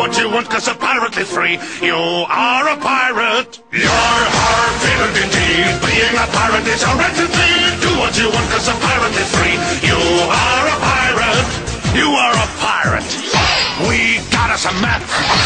what you want, 'cause a pirate is free. You are a pirate. You're hard fitted indeed. Being a pirate is a right to thee. Do what you want, 'cause a pirate is free. You are a pirate. You are a pirate. We got us a map.